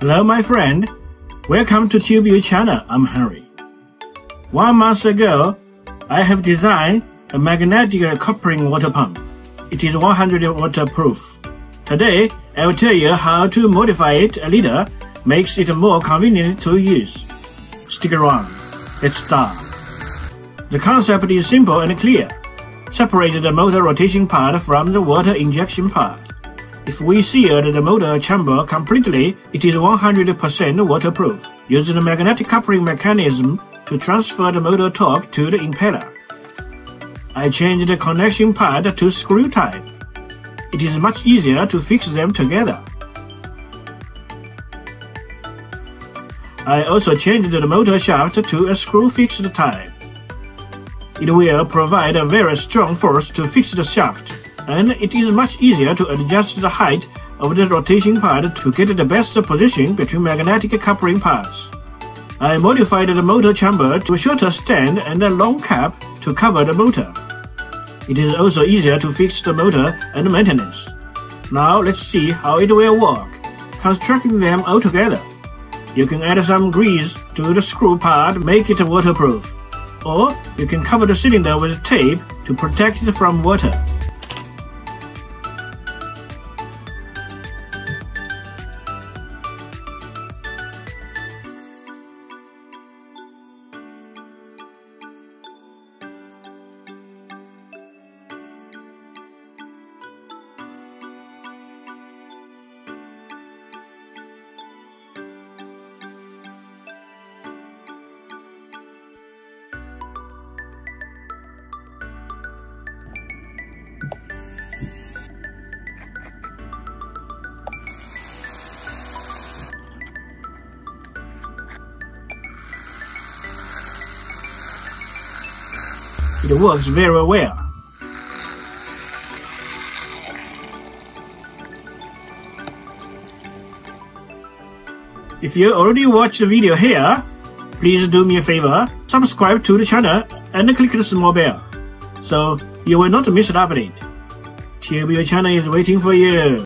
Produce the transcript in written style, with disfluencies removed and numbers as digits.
Hello my friend, welcome to TubeU channel, I'm Henry. 1 month ago, I have designed a magnetic coupling water pump. It is 100 waterproof. Today, I will tell you how to modify it a little, makes it more convenient to use. Stick around, let's start. The concept is simple and clear. Separate the motor rotation part from the water injection part. If we seal the motor chamber completely, it is 100% waterproof. Use the magnetic coupling mechanism to transfer the motor torque to the impeller. I changed the connection part to screw type. It is much easier to fix them together. I also changed the motor shaft to a screw fixed type. It will provide a very strong force to fix the shaft, and it is much easier to adjust the height of the rotation part to get the best position between magnetic coupling parts. I modified the motor chamber to a shorter stand and a long cap to cover the motor. It is also easier to fix the motor and maintenance. Now let's see how it will work. Constructing them all together. You can add some grease to the screw part, make it waterproof. Or you can cover the cylinder with tape to protect it from water. It works very well. If you already watched the video here, please do me a favor, subscribe to the channel and click the small bell, so you will not miss an update. TubeU channel is waiting for you.